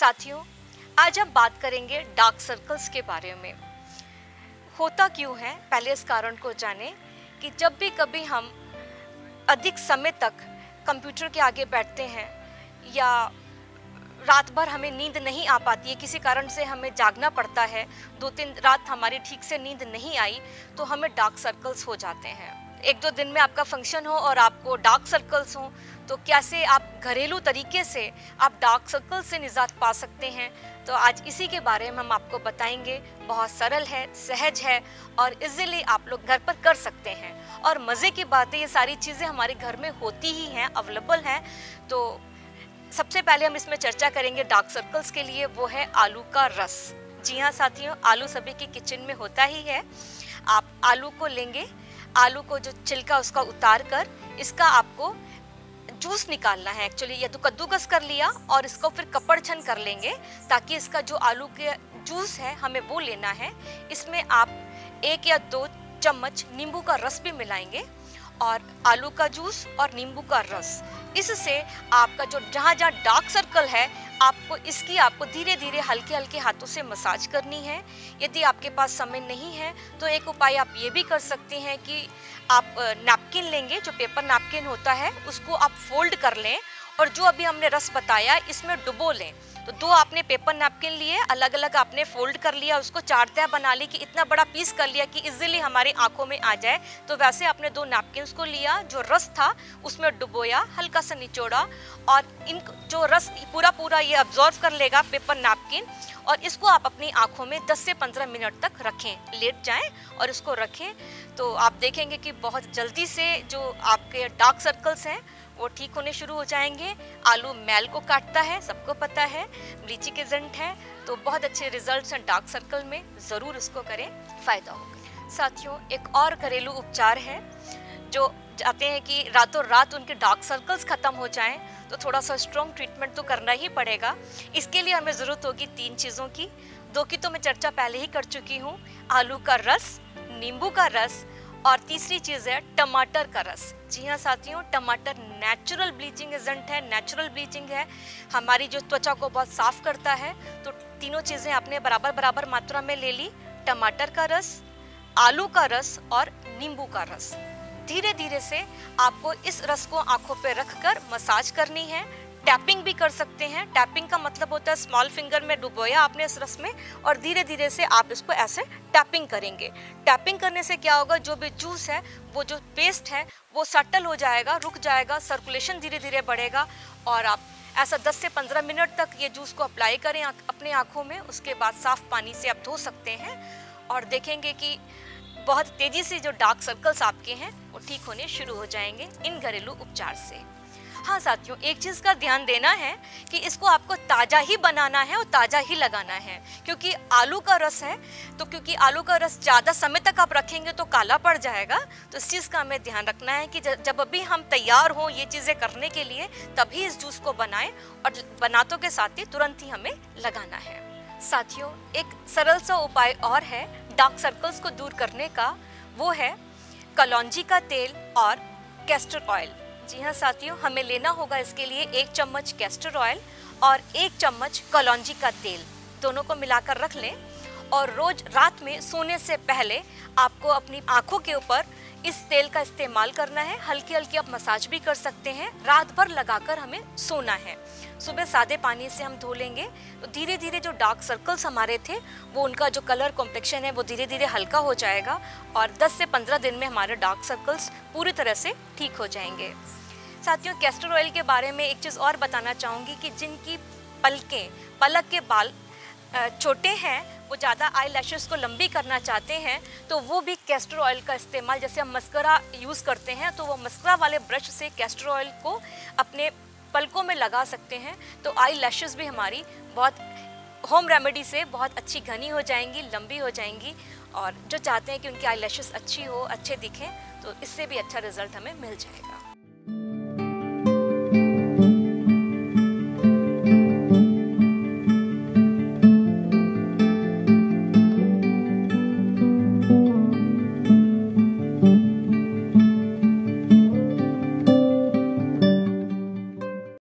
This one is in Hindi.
साथियों, आज हम बात करेंगे डार्क सर्कल्स के बारे में। होता क्यों है, पहले इस कारण को जानें कि जब भी कभी हम अधिक समय तक कंप्यूटर के आगे बैठते हैं या रात भर हमें नींद नहीं आ पाती है, किसी कारण से हमें जागना पड़ता है, 2-3 रात हमारी ठीक से नींद नहीं आई, तो हमें डार्क सर्कल्स हो जाते हैं। 1-2 दिन में आपका फंक्शन हो और आपको डार्क सर्कल्स हों, तो कैसे आप घरेलू तरीके से आप डार्क सर्कल्स से निजात पा सकते हैं, तो आज इसी के बारे में हम आपको बताएंगे। बहुत सरल है, सहज है और इजीली आप लोग घर पर कर सकते हैं। और मज़े की बात है, ये सारी चीज़ें हमारे घर में होती ही हैं, अवेलेबल हैं। तो सबसे पहले हम इसमें चर्चा करेंगे डार्क सर्कल्स के लिए, वो है आलू का रस। जी हाँ साथियों, आलू सभी के किचन में होता ही है। आप आलू को लेंगे, आलू को जो छिलका उसका उतार कर इसका आपको जूस निकालना है। एक्चुअली या तो कद्दूकस कर लिया और इसको फिर कपड़ छन कर लेंगे, ताकि इसका जो आलू के जूस है हमें वो लेना है। इसमें आप 1 या 2 चम्मच नींबू का रस भी मिलाएंगे और आलू का जूस और नींबू का रस, इससे आपका जो जहाँ जहाँ डार्क सर्कल है आपको धीरे धीरे हल्के हल्के हाथों से मसाज करनी है। यदि आपके पास समय नहीं है तो एक उपाय आप ये भी कर सकते हैं कि आप नैपकिन लेंगे, जो पेपर नैपकिन होता है उसको आप फोल्ड कर लें और जो अभी हमने रस बताया इसमें डुबो लें। तो 2 आपने पेपर नैपकिन लिए, अलग अलग आपने फोल्ड कर लिया, उसको 4 तह बना ली कि इतना बड़ा पीस कर लिया कि इजीली हमारे आंखों में आ जाए। तो वैसे आपने 2 नैपकिन्स को लिया, जो रस था उसमें डुबोया, हल्का सा निचोड़ा और इन जो रस पूरा ये अब्जॉर्व कर लेगा पेपर नैपकिन, और इसको आप अपनी आंखों में 10 से 15 मिनट तक रखें। लेट जाएं और इसको रखें, तो आप देखेंगे कि बहुत जल्दी से जो आपके डार्क सर्कल्स हैं वो ठीक होने शुरू हो जाएंगे। आलू मैल को काटता है, सबको पता है, ब्लीचिंग एजेंट है, तो बहुत अच्छे रिजल्ट्स हैं डार्क सर्कल में। ज़रूर इसको करें, फ़ायदा होगा। साथियों, एक और घरेलू उपचार है, जो चाहते हैं कि रातों रात उनके डार्क सर्कल्स ख़त्म हो जाएं, तो थोड़ा सा स्ट्रॉन्ग ट्रीटमेंट तो करना ही पड़ेगा। इसके लिए हमें ज़रूरत होगी 3 चीज़ों की। 2 की तो मैं चर्चा पहले ही कर चुकी हूँ, आलू का रस, नींबू का रस, और तीसरी चीज़ है टमाटर का रस। जी हाँ साथियों, टमाटर नेचुरल ब्लीचिंग एजेंट है, नेचुरल ब्लीचिंग है, हमारी जो त्वचा को बहुत साफ करता है। तो तीनों चीज़ें आपने बराबर बराबर मात्रा में ले ली, टमाटर का रस, आलू का रस और नींबू का रस। धीरे धीरे से आपको इस रस को आंखों पे रखकर मसाज करनी है। टैपिंग भी कर सकते हैं। टैपिंग का मतलब होता है स्मॉल फिंगर में डुबोया आपने इस रस में और धीरे धीरे से आप इसको ऐसे टैपिंग करेंगे। टैपिंग करने से क्या होगा, जो भी जूस है, वो जो पेस्ट है वो सटल हो जाएगा, रुक जाएगा, सर्कुलेशन धीरे धीरे बढ़ेगा और आप ऐसा 10 से 15 मिनट तक ये जूस को अप्लाई करें अपने आँखों में। उसके बाद साफ पानी से आप धो सकते हैं और देखेंगे कि बहुत तेज़ी से जो डार्क सर्कल्स आपके हैं वो ठीक होने शुरू हो जाएंगे इन घरेलू उपचार से। हाँ साथियों, एक चीज़ का ध्यान देना है कि इसको आपको ताज़ा ही बनाना है और ताज़ा ही लगाना है, क्योंकि आलू का रस है, तो क्योंकि आलू का रस ज़्यादा समय तक आप रखेंगे तो काला पड़ जाएगा। तो इस चीज़ का हमें ध्यान रखना है कि जब अभी हम तैयार हों ये चीज़ें करने के लिए, तभी इस जूस को बनाएं और बनातों के साथ ही तुरंत ही हमें लगाना है। साथियों, एक सरल सा उपाय और है डार्क सर्कल्स को दूर करने का, वो है कलौंजी का तेल और कैस्टर ऑयल। जी हाँ साथियों, हमें लेना होगा इसके लिए 1 चम्मच कैस्टर ऑयल और 1 चम्मच कलौंजी का तेल, दोनों को मिलाकर रख लें और रोज रात में सोने से पहले आपको अपनी आंखों के ऊपर इस तेल का इस्तेमाल करना है। हल्की हल्की आप मसाज भी कर सकते हैं। रात भर लगाकर हमें सोना है। सुबह सादे पानी से हम धो लेंगे तो धीरे धीरे जो डार्क सर्कल्स हमारे थे वो उनका जो कलर कॉम्प्लेक्शन है वो धीरे धीरे हल्का हो जाएगा और 10 से 15 दिन में हमारे डार्क सर्कल्स पूरी तरह से ठीक हो जाएंगे। साथियों, कैस्टर ऑयल के बारे में एक चीज़ और बताना चाहूँगी कि जिनकी पलक के बाल छोटे हैं, वो ज़्यादा आई लैशेस को लंबी करना चाहते हैं, तो वो भी कैस्टर ऑयल का इस्तेमाल, जैसे हम मस्करा यूज़ करते हैं तो वो मस्करा वाले ब्रश से कैस्टर ऑयल को अपने पलकों में लगा सकते हैं। तो आई लैशेस भी हमारी बहुत होम रेमेडी से बहुत अच्छी घनी हो जाएंगी, लंबी हो जाएंगी। और जो चाहते हैं कि उनकी आई लैशेस अच्छी हो, अच्छे दिखें, तो इससे भी अच्छा रिजल्ट हमें मिल जाएगा।